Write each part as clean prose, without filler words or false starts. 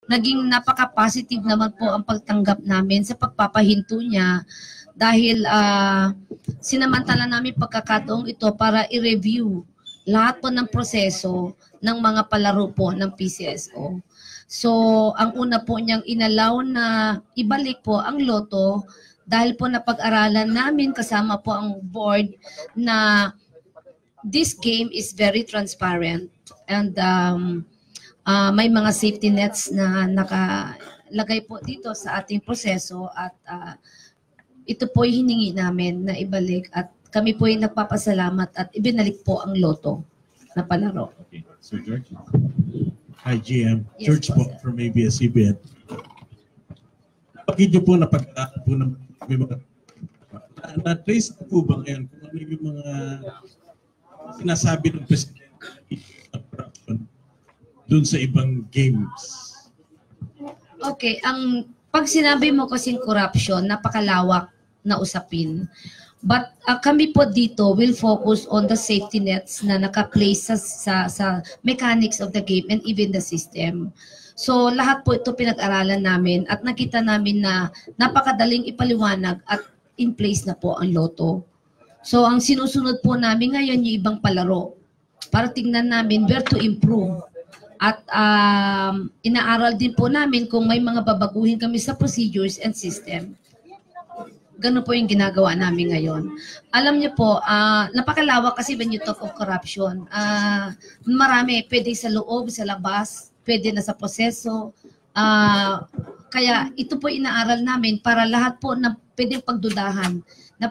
naging napaka-positive naman po ang pagtanggap namin sa pagpapahinto niya dahil sinamantala namin pagkakataong ito para i-review lahat po ng proseso ng mga palaro po ng PCSO. So, ang una po niyang inalaw na ibalik po ang loto dahil po napag-aralan namin kasama po ang board na this game is very transparent and may mga safety nets na nakalagay po dito sa ating proseso at ito po ay hiningi namin na ibalik at kami po ay nagpapasalamat at ibinalik po ang loto na palaro. Okay. Sir George? Hi, GM. Yes, George po from ABS-CBN. Napakita po na pag-aako po ng may mga na-trace po ba ngayon kung ano yung mga sinasabi ng Presidente dun sa ibang games? Okay, pag sinabi mo kasing corruption, napakalawak na usapin. But kami po dito will focus on the safety nets na naka-place sa mechanics of the game and even the system. So lahat po ito pinag-aralan namin at nakita namin na napakadaling ipaliwanag at in place na po ang loto. So ang sinusunod po namin ngayon yung ibang palaro para tingnan namin where to improve. At inaaral din po namin kung may mga babaguhin kami sa procedures and system. Ganun po yung ginagawa namin ngayon. Alam niyo po, napakalawak kasi when you talk of corruption. Marami, pwede sa loob, sa labas, pwede na sa proseso. Kaya ito po inaaral namin para lahat po na pwedeng pagdudahan, na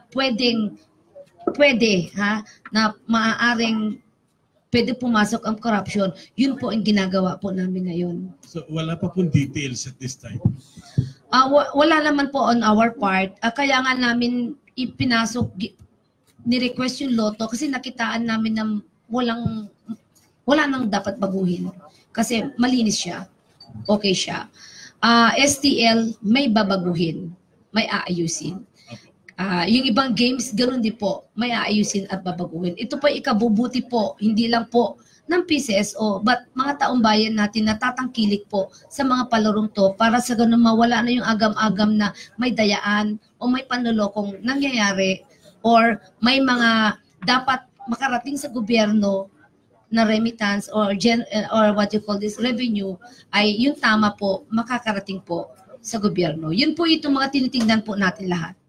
na maaaring pwede pumasok ang corruption, yun po ang ginagawa po namin ngayon. So wala pa pong details at this time? Wala naman po on our part. Kaya nga namin ipinasok, ni-request yung loto kasi nakitaan namin na wala nang dapat baguhin. Kasi malinis siya. Okay siya. STL, may babaguhin. May aayusin. Yung ibang games, ganoon din po, may aayusin at babaguhin. Ito po ikabubuti po, hindi lang po ng PCSO, but mga taong bayan natin natatangkilik po sa mga palarong to para sa ganun mawala na yung agam-agam na may dayaan o may panlolokong nangyayari or may mga dapat makarating sa gobyerno na remittance or what you call this revenue ay yung tama po makakarating po sa gobyerno. Yun po itong mga tinitingnan po natin lahat.